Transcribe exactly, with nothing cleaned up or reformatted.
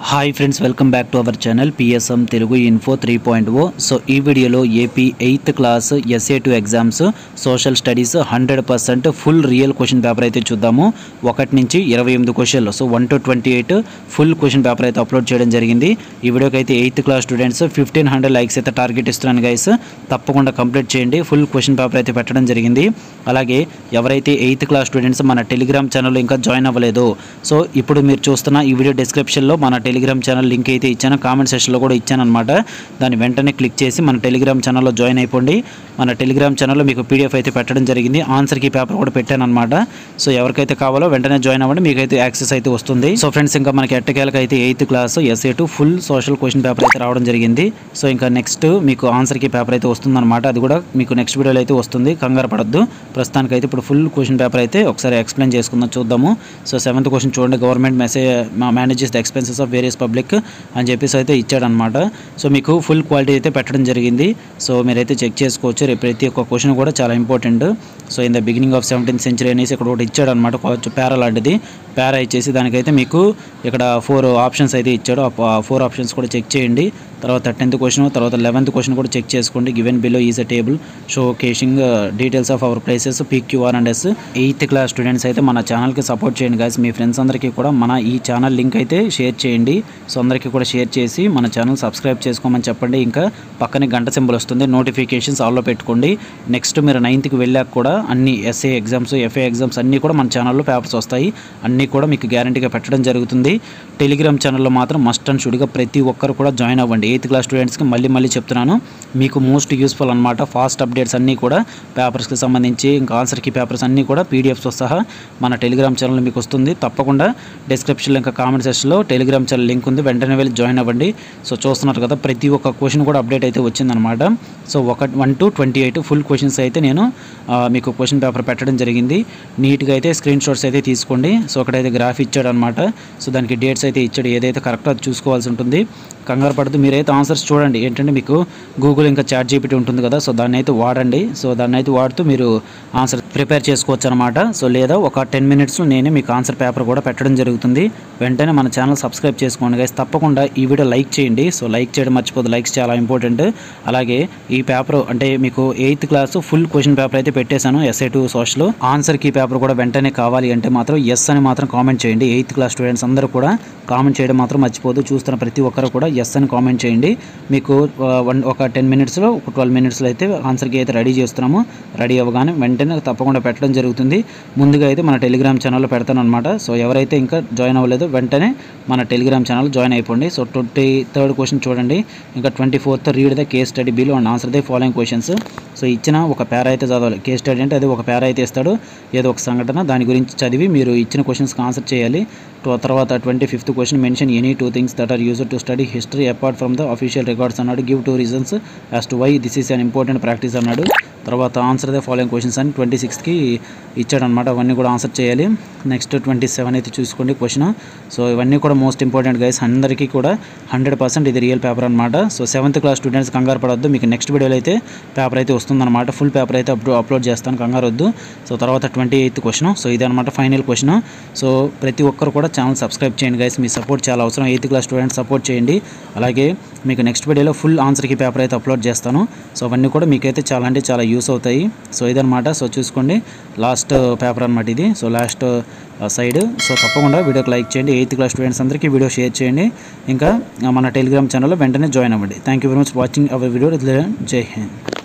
Hi friends, welcome back to our channel PSM Telugu info three point o. So ఈ వీడియోలో AP eighth class SA two exams social studies hundred percent full real question paper అయితే చూద్దాము. ఒకటి నుంచి ఇరవై ఎనిమిది క్వశ్చన్లు, so one to twenty eight full question paper అయితే అప్లోడ్ చేయడం జరిగింది. ఈ వీడియోకి అయితే eighth class students fifteen hundred likes అయితే టార్గెట్ ఇస్తున్నాను గైస్. తప్పకుండా కంప్లీట్ చేయండి. ఫుల్ క్వశ్చన్ పేపర్ అయితే పెట్టడం జరిగింది. అలాగే ఎవరైతే ఎయిత్ క్లాస్ స్టూడెంట్స్ మన టెలిగ్రామ్ ఛానల్లో ఇంకా జాయిన్ అవ్వలేదు, సో ఇప్పుడు మీరు చూస్తున్న ఈ వీడియో డిస్క్రిప్షన్లో మన టెలిగ్రామ్ ఛానల్ లింక్ అయితే ఇచ్చాను, కామెంట్ సెక్షన్లో కూడా ఇచ్చాను అనమాట. దాన్ని వెంటనే క్లిక్ చేసి మన టెలిగ్రామ్ ఛానల్లో జాయిన్ అయిపోండి. మన టెలిగ్రామ్ ఛానల్లో మీకు పీడిఎఫ్ అయితే పెట్టడం జరిగింది. ఆన్సర్ కీ పేపర్ కూడా పెట్టాను అనమాట. సో ఎవరికైతే కావాలో వెంటనే జాయిన్ అవ్వండి, మీకైతే యాక్సెస్ అయితే వస్తుంది. సో ఫ్రెండ్స్, ఇంకా మనకి ఎట్టకేలకు అయితే eighth class SA two full social question paper అయితే రావడం జరిగింది. సో ఇంకా నెక్స్ట్ మీకు ఆన్సర్ కీ పేపర్ అయితే వస్తుందన్నమాట. అది కూడా మీకు నెక్స్ట్ వీడియోలో అయితే వస్తుంది, కంగారు పడద్దు. ప్రస్తుతానికి అయితే ఇప్పుడు ఫుల్ క్వశ్చన్ పేపర్ అయితే ఒకసారి ఎక్స్ప్లెయిన్ చేసుకుందాం, చూద్దాము. సో సెవెంత్ క్వశ్చన్ చూడండి, government message manages the expenses of various public అని చెప్పేసి అయితే ఇచ్చాడనమాట. సో మీకు ఫుల్ క్వాలిటీ అయితే పెట్టడం జరిగింది. సో మీరైతే చెక్ చేసుకోవచ్చు. రేపు ప్రతి ఒక్క క్వశ్చన్ కూడా చాలా important. So in the beginning of seventeenth century అనేసి ఇక్కడ ఒకటి ఇచ్చాడు అనమాట, పేరా లాంటిది. పేరా ఇచ్చేసి దానికైతే మీకు ఇక్కడ ఫోర్ ఆప్షన్స్ అయితే ఇచ్చాడు. ఆ ఫోర్ ఆప్షన్స్ కూడా చెక్ చేయండి. తర్వాత టెన్త్ క్వశ్చన్, తర్వాత లెవెన్త్ క్వశ్చన్ కూడా చెక్ చేసుకోండి. Given below is a table show casing details of our places PQR and S. Eighth class students అయితే మన ఛానల్కి సపోర్ట్ చేయండి గాయస్. మీ ఫ్రెండ్స్ అందరికీ కూడా మన ఈ ఛానల్ లింక్ అయితే షేర్ చేయండి. సో అందరికీ కూడా షేర్ చేసి మన ఛానల్ సబ్స్క్రైబ్ చేసుకోమని చెప్పండి. ఇంకా పక్కనే గంట సింబల్ వస్తుంది, నోటిఫికేషన్స్ ఆల్లో పెట్టుకోండి. నెక్స్ట్ మీరు నైన్త్కి వెళ్ళాక కూడా అన్ని ఎస్ఏ ఎగ్జామ్స్, ఎఫ్ఏ ఎగ్జామ్స్ అన్నీ కూడా మన ఛానల్లో పేపర్స్ వస్తాయి. అన్నీ కూడా మీకు గ్యారంటీగా పెట్టడం జరుగుతుంది. టెలిగ్రామ్ ఛానల్లో మాత్రం మస్ట్ అండ్ షుడ్గా ప్రతి ఒక్కరు కూడా జాయిన్ అవ్వండి. ఎయిత్ క్లాస్ స్టూడెంట్స్కి మళ్ళీ మళ్ళీ చెప్తున్నాను, మీకు మోస్ట్ యూస్ఫుల్ అనమాట. ఫాస్ట్ అప్డేట్స్ అన్నీ కూడా పేపర్స్కి సంబంధించి, ఇంకా ఆన్సర్ కీ పేపర్స్ అన్నీ కూడా పీడిఎఫ్స్తో సహా మన టెలిగ్రామ్ ఛానల్ మీకు వస్తుంది. తప్పకుండా డిస్క్రిప్షన్లో ఇంకా కామెంట్ సెక్షన్లో టెలిగ్రామ్ ఛానల్ లింక్ ఉంది, వెంటనే వెళ్ళి జాయిన్ అవ్వండి. సో చూస్తున్నారు కదా, ప్రతి ఒక్క క్వశ్చన్ కూడా అప్డేట్ అయితే వచ్చిందనమాట. సో ఒక one to twenty eight full questions అయితే నేను మీకు క్వశ్చన్ పేపర్ పెట్టడం జరిగింది. నీట్గా అయితే స్క్రీన్ షాట్స్ అయితే తీసుకోండి. సో అక్కడైతే గ్రాఫ్ ఇచ్చాడు అనమాట. సో దానికి డేట్స్ అయితే ఇచ్చాడు, ఏదైతే కరెక్టో అది చూసుకోవాల్సి ఉంటుంది. కంగారు పడుతూ మీరైతే ఆన్సర్స్ చూడండి. ఏంటంటే మీకు గూగుల్ ఇంకా చాట్ జీపీటీ ఉంటుంది కదా, సో దాన్ని అయితే వాడండి. సో దాన్ని అయితే వాడుతూ మీరు ఆన్సర్ ప్రిపేర్ చేసుకోవచ్చు అనమాట. సో లేదా ఒక టెన్ మినిట్స్లో నేనే మీకు ఆన్సర్ పేపర్ కూడా పెట్టడం జరుగుతుంది. వెంటనే మన ఛానల్ సబ్స్క్రైబ్ చేసుకోండి గైస్. తప్పకుండా ఈ వీడియో లైక్ చేయండి. సో లైక్ చేయడం మర్చిపోదు, లైక్స్ చాలా ఇంపార్టెంట్. అలాగే ఈ పేపర్ అంటే మీకు eighth class full question paper అయితే పెట్టేశాను SA two social. Answer key paper కూడా వెంటనే కావాలి అంటే మాత్రం ఎస్ అని మాత్రం కామెంట్ చేయండి. ఎయిత్ క్లాస్ స్టూడెంట్స్ అందరూ కూడా కామెంట్ చేయడం మాత్రం మర్చిపోదు. చూస్తున్న ప్రతి ఒక్కరు కూడా ఎస్ అని కామెంట్ చేయండి. మీకు వన్ ఒక టెన్ మినిట్స్లో ఒక ట్వెల్వ్ మినిట్స్లో అయితే ఆన్సర్కి అయితే రెడీ చేస్తున్నాము. రెడీ అవ్వగానే వెంటనే తప్పకుండా పెట్టడం జరుగుతుంది. ముందుగా అయితే మన టెలిగ్రామ్ ఛానల్లో పెడతాను అనమాట. సో ఎవరైతే ఇంకా జాయిన్ అవ్వలేదో వెంటనే మన టెలిగ్రామ్ ఛానల్ జాయిన్ అయిపోండి. సో ట్వంటీ థర్డ్ క్వశ్చన్ చూడండి, ఇంకా twenty fourth read the case study below and answer the following questions. So ఇచ్చిన ఒక పేరా అయితే చదవాలి. కేస్ స్టడీ అంటే అది ఒక పేరా అయితే ఇస్తాడు, ఏదో ఒక సంఘటన, దాని గురించి చదివి మీరు ఇచ్చిన క్వశ్చన్స్కి ఆన్సర్ చేయాలి. తర్వాత twenty fifth question, mention any two things that are used to study history apart from the official records అన్నాడు. Give two reasons as to why this is an important practice అన్నాడు. తర్వాత ఆన్సర్ ద ఫాలోయింగ్ క్వశ్చన్స్ అని twenty సిక్స్త్కి ఇచ్చాడనమాట. అవన్నీ కూడా answer చేయాలి. Next twenty seven అయితే చూసుకోండి క్వశ్చన్. సో ఇవన్నీ కూడా మోస్ట్ ఇంపార్టెంట్ గైస్, అందరికీ కూడా హండ్రెడ్ పర్సెంట్ ఇది రియల్ పేపర్ అనమాట. సో సెవెంత్ క్లాస్ స్టూడెంట్స్ కంగారు పడవద్దు, మీకు నెక్స్ట్ వీడియోలో అయితే పేపర్ అయితే వస్తుందన్నమాట. ఫుల్ పేపర్ అయితే అప్లో అప్లోడ్ చేస్తాను, కంగారు వద్దు. సో తర్వాత ట్వంటీ ఎయిత్ క్వశ్చన్. సో ఇదనమాట ఫైనల్ క్వశ్చన్. సో ప్రతి ఒక్కరు కూడా ఛానల్ సబ్స్క్రైబ్ చేయండి గైస్, మీ సపోర్ట్ చాలా అవసరం. ఎయిత్ క్లాస్ స్టూడెంట్స్ సపోర్ట్ చేయండి. అలాగే మీకు నెక్స్ట్ వీడియోలో ఫుల్ ఆన్సర్కి పేపర్ అయితే అప్లోడ్ చేస్తాను. సో అవన్నీ కూడా మీకైతే చాలా అంటే చాలా యూస్ అవుతాయి. సో ఇదనమాట. సో చూసుకోండి లాస్ట్ పేపర్ అనమాట ఇది. So last side. సో తప్పకుండా వీడియోకి లైక్ చేయండి. ఎయిత్ క్లాస్ స్టూడెంట్స్ అందరికీ వీడియో షేర్ చేయండి. ఇంకా మన టెలిగ్రామ్ ఛానల్లో వెంటనే జాయిన్ అవ్వండి. Thank you very much watching our video. Jai Hind.